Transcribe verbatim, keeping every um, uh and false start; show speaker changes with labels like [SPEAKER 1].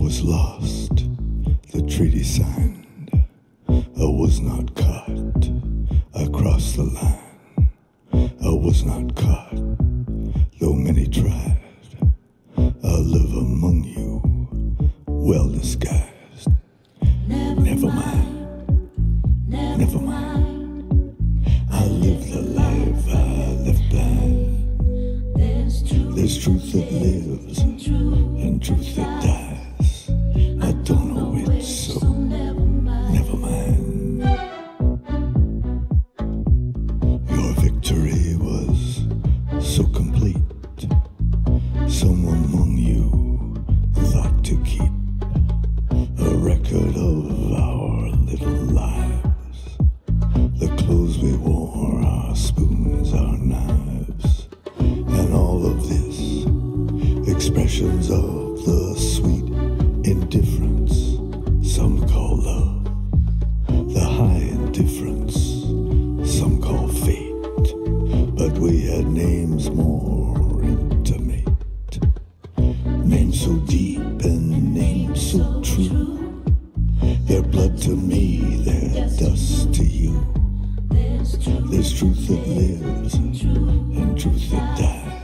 [SPEAKER 1] was lost, the treaty signed. I was not caught, I crossed the line. I was not caught, though many tried. I live among you, well disguised.
[SPEAKER 2] Never,
[SPEAKER 1] Never
[SPEAKER 2] mind,
[SPEAKER 1] mind,
[SPEAKER 2] never,
[SPEAKER 1] never mind. I live the life I live blind.
[SPEAKER 2] There's truth,
[SPEAKER 1] There's truth that lives
[SPEAKER 2] and truth,
[SPEAKER 1] and truth that dies. I don't know which, so
[SPEAKER 2] never mind.
[SPEAKER 1] never mind. Your victory was so complete. Someone among you thought to keep a record of our little lives. The clothes we wore, our spoons, our knives, and all of this, expressions of the sweet indifference some call love, the high indifference some call fate. But we had names more intimate, names so deep and names so true. They're blood to me, they're dust to you.
[SPEAKER 2] There's truth,
[SPEAKER 1] There's truth that lives
[SPEAKER 2] and truth,
[SPEAKER 1] and truth that dies.